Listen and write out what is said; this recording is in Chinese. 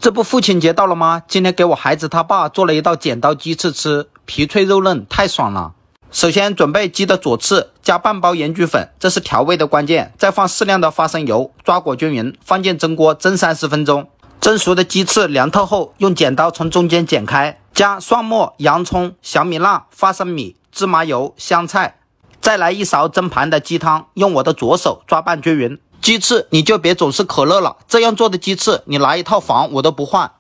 这不父亲节到了吗？今天给我孩子他爸做了一道剪刀鸡翅吃，皮脆肉嫩，太爽了。首先准备鸡的左翅，加半包盐焗粉，这是调味的关键。再放适量的花生油，抓裹均匀，放进蒸锅蒸30分钟。蒸熟的鸡翅凉透后，用剪刀从中间剪开，加蒜末、洋葱、小米辣、花生米、芝麻油、香菜，再来一勺蒸盘的鸡汤，用我的左手抓拌均匀。鸡翅你就别总是可乐了，这样做的鸡翅你拿一套房我都不换。